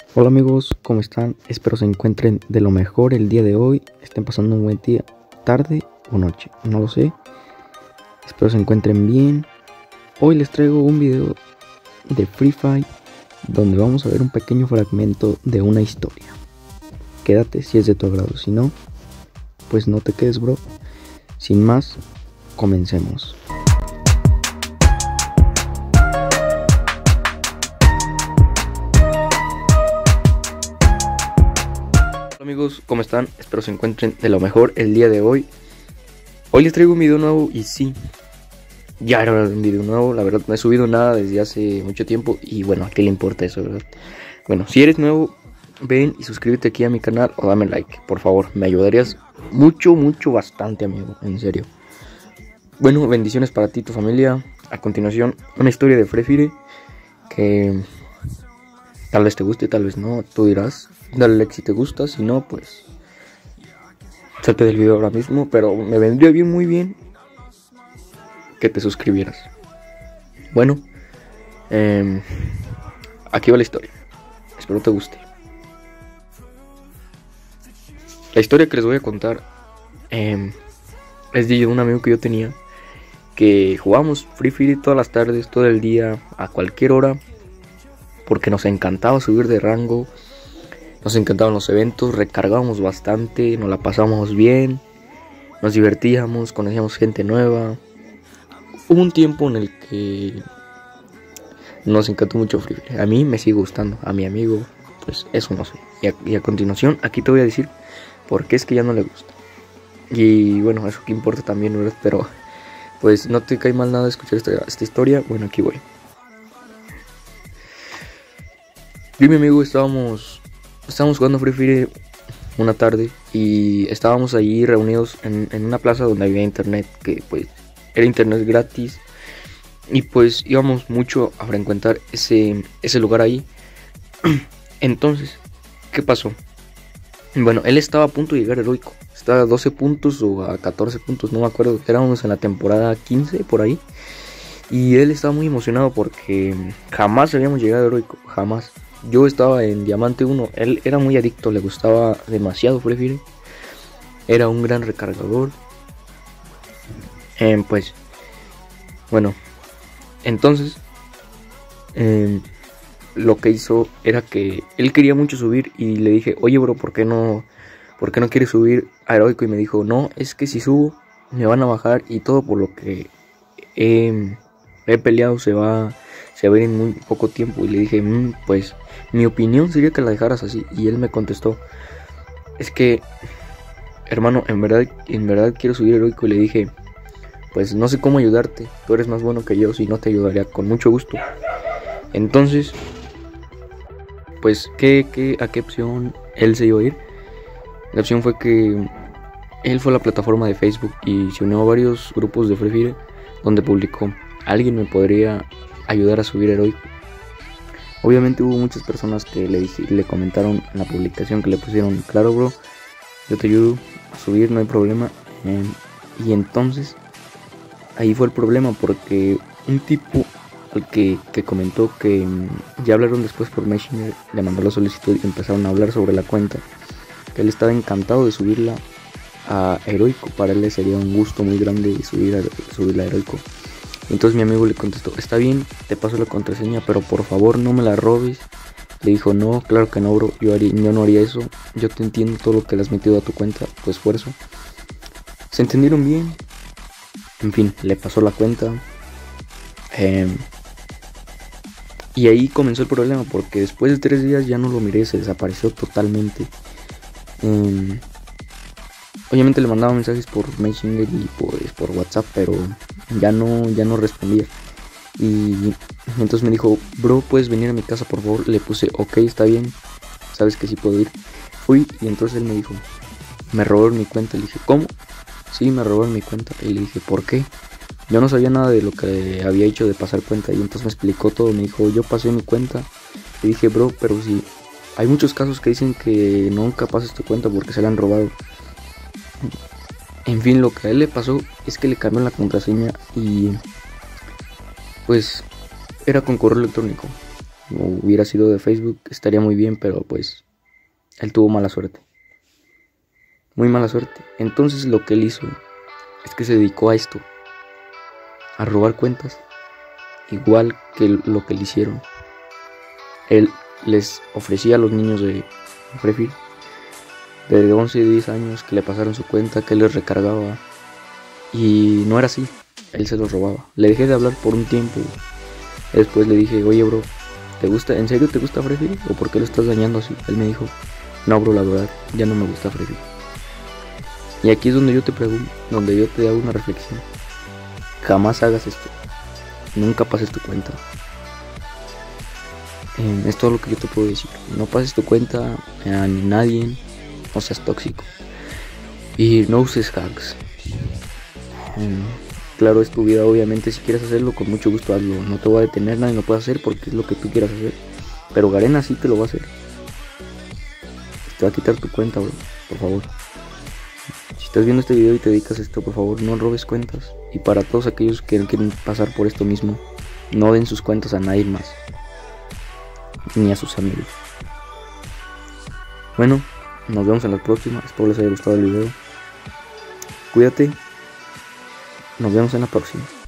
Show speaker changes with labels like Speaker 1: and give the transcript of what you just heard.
Speaker 1: Hola amigos, ¿cómo están? Espero se encuentren de lo mejor el día de hoy, estén pasando un buen día, tarde o noche, no lo sé. Espero se encuentren bien. Hoy les traigo un video de Free Fire donde vamos a ver un pequeño fragmento de una historia. Quédate si es de tu agrado, si no, pues no te quedes, bro. Sin más, comencemos. Hola amigos, ¿cómo están? Espero se encuentren de lo mejor el día de hoy. Hoy les traigo un video nuevo y sí, ya era un video nuevo. La verdad no he subido nada desde hace mucho tiempo y bueno, ¿a qué le importa eso, verdad? Bueno, si eres nuevo, ven y suscríbete aquí a mi canal o dame like, por favor. Me ayudarías mucho, bastante, amigo, en serio. Bueno, bendiciones para ti y tu familia. A continuación, una historia de Free Fire que tal vez te guste, tal vez no, tú dirás. Dale like si te gusta, si no, pues salte del video ahora mismo. Pero me vendría bien, muy bien, que te suscribieras. Bueno, aquí va la historia. Espero te guste. La historia que les voy a contar es de un amigo que yo tenía, que jugábamos Free Fire todas las tardes, todo el día, a cualquier hora, porque nos encantaba subir de rango. Nos encantaban los eventos, recargábamos bastante, nos la pasábamos bien, nos divertíamos, conocíamos gente nueva. Hubo un tiempo en el que nos encantó mucho Free Fire. A mí me sigue gustando, a mi amigo, pues eso no sé. Y a continuación, aquí te voy a decir por qué es que ya no le gusta. Y bueno, eso que importa también, ¿verdad? Pero pues no te cae mal nada escuchar esta historia. Bueno, aquí voy. Yo y mi amigo estábamos jugando Free Fire una tarde y estábamos allí reunidos en una plaza donde había internet, que pues era internet gratis, y pues íbamos mucho a frecuentar ese lugar ahí. Entonces, ¿qué pasó? Bueno, él estaba a punto de llegar heroico, estaba a 12 puntos o a 14 puntos, no me acuerdo, éramos en la temporada 15 por ahí, y él estaba muy emocionado porque jamás habíamos llegado heroico, jamás. Yo estaba en Diamante 1, él era muy adicto, le gustaba demasiado Free Fire, era un gran recargador. Pues, bueno, entonces, lo que hizo era que él quería mucho subir y le dije, oye bro, ¿por qué no quieres subir a heroico? Y me dijo, no, es que si subo me van a bajar y todo por lo que he peleado se va a ir en muy poco tiempo. Y le dije, pues mi opinión sería que la dejaras así. Y él me contestó, es que hermano, en verdad quiero subir heroico. Y le dije, pues no sé cómo ayudarte, tú eres más bueno que yo, si no te ayudaría con mucho gusto. Entonces, pues a qué opción él se iba a ir. La opción fue que él fue a la plataforma de Facebook y se unió a varios grupos de Free Fire donde publicó, alguien me podría ayudar a subir heroico. Obviamente hubo muchas personas que le comentaron en la publicación, que le pusieron, claro bro, yo te ayudo a subir, no hay problema. Y entonces ahí fue el problema, porque un tipo al que comentó que ya hablaron después por Messenger, le mandó la solicitud y empezaron a hablar sobre la cuenta, que él estaba encantado de subirla a heroico. Para él sería un gusto muy grande subirla a heroico. Entonces mi amigo le contestó, está bien, te paso la contraseña, pero por favor no me la robes. Le dijo, no, claro que no bro, yo no haría eso, yo te entiendo todo lo que le has metido a tu cuenta, tu esfuerzo. Se entendieron bien. En fin, le pasó la cuenta. Y ahí comenzó el problema, porque después de 3 días ya no lo miré, se desapareció totalmente. Obviamente le mandaba mensajes por Messenger y por WhatsApp, pero ya no respondía. Y entonces me dijo, bro, ¿puedes venir a mi casa por favor? Le puse, ok, está bien, sabes que sí puedo ir. Fui y entonces él me dijo, me robaron mi cuenta. Le dije, ¿cómo? Sí, me robaron mi cuenta. Y le dije, ¿por qué? Yo no sabía nada de lo que había hecho de pasar cuenta. Y entonces me explicó todo, me dijo, yo pasé mi cuenta. Le dije, bro, pero si hay muchos casos que dicen que nunca pasas tu cuenta porque se la han robado. En fin, lo que a él le pasó es que le cambió la contraseña y pues era con correo electrónico. o hubiera sido de Facebook, estaría muy bien, pero pues él tuvo mala suerte. Muy mala suerte. Entonces lo que él hizo es que se dedicó a esto, a robar cuentas, igual que lo que le hicieron. Él les ofrecía a los niños de Free Fire de 11 y 10 años que le pasaron su cuenta, que él les recargaba, y no era así, él se los robaba. Le dejé de hablar por un tiempo. Después le dije, oye bro, ¿te gusta? ¿En serio te gusta Free Fire? ¿O por qué lo estás dañando así? Él me dijo, no bro, la verdad, ya no me gusta Free Fire. Y aquí es donde yo te pregunto, donde yo te hago una reflexión. Jamás hagas esto. Nunca pases tu cuenta. Es todo lo que yo te puedo decir. No pases tu cuenta a nadie. No seas tóxico. Y no uses hacks. Claro, es tu vida, obviamente. Si quieres hacerlo, con mucho gusto hazlo. No te voy a detener, nadie lo puede hacer porque es lo que tú quieras hacer. Pero Garena sí te lo va a hacer. Te va a quitar tu cuenta, bro. Por favor. Si estás viendo este video y te dedicas a esto, por favor, no robes cuentas. Y para todos aquellos que quieren pasar por esto mismo, no den sus cuentas a nadie más. Ni a sus amigos. Bueno, nos vemos en la próxima. Espero les haya gustado el video. Cuídate. Nos vemos en la próxima.